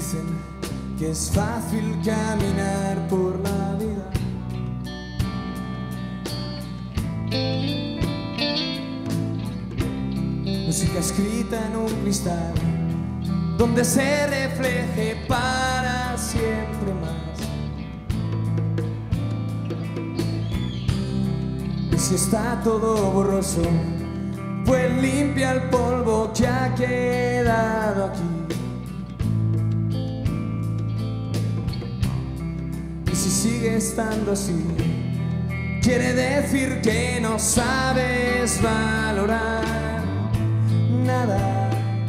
Dicen que es fácil caminar por la vida. Música escrita en un cristal donde se refleje para siempre más. Y si está todo borroso, pues limpia el polvo que ha quedado aquí. Y si sigue estando así, quiere decir que no sabes valorar nada.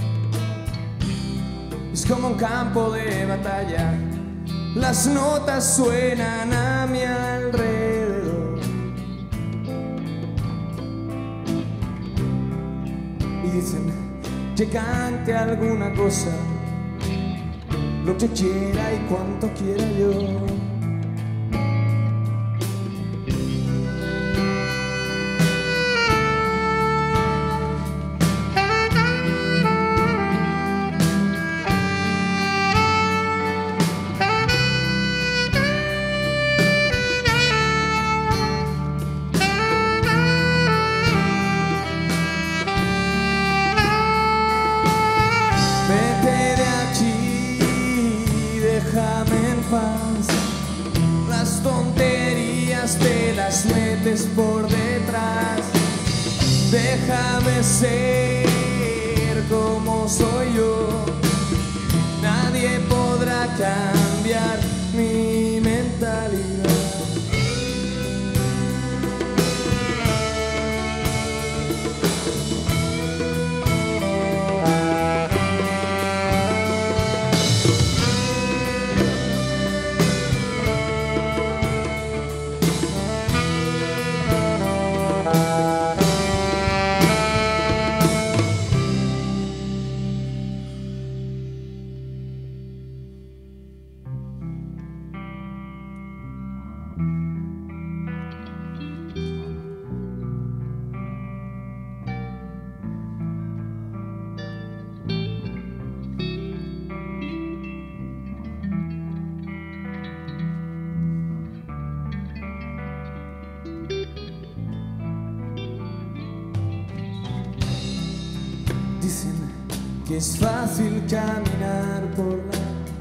Es como un campo de batalla, las notas suenan a mi alrededor. Y dicen que cante alguna cosa, lo que quiera y cuanto quiera yo. Vete de aquí, déjame en paz. Las tonterías te las metes por detrás. Déjame ser como soy yo. Nadie podrá cambiar mi mentalidad. Dicen que es fácil caminar por la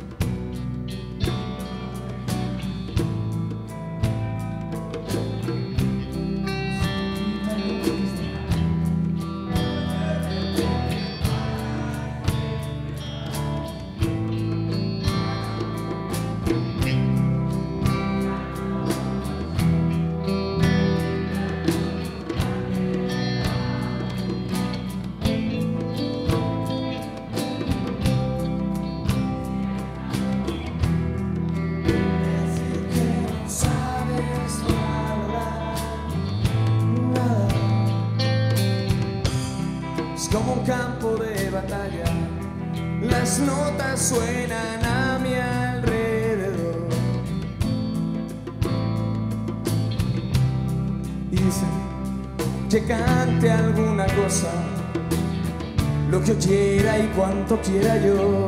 como un campo de batalla, las notas suenan a mi alrededor. Y dicen que cante alguna cosa, lo que quiera y cuanto quiera yo.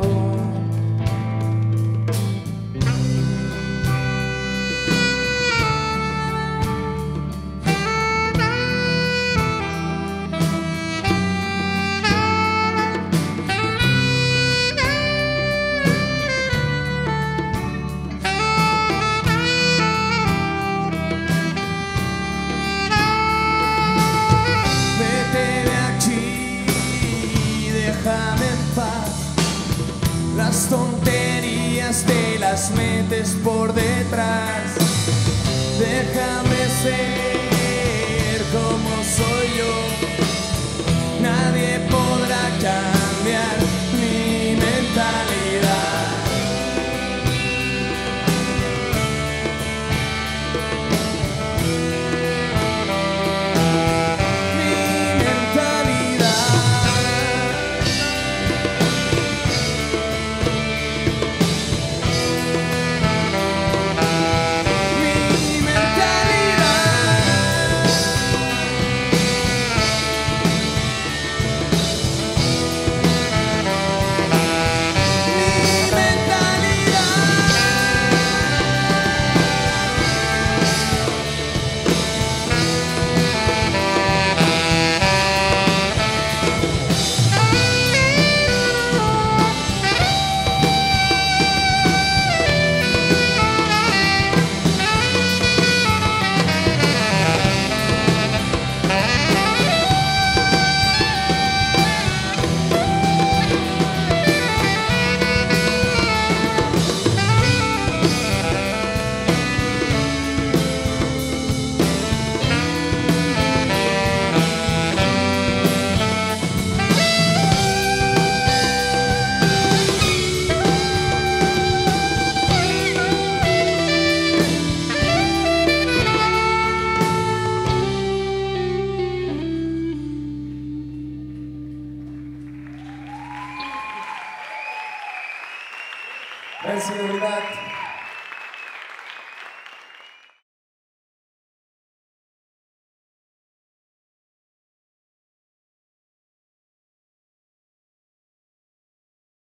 Déjame en paz, las tonterías te las metes por detrás. Déjame ser como soy yo, nadie podrá cambiar mi mentalidad. Mi mentalidad. gran celebridad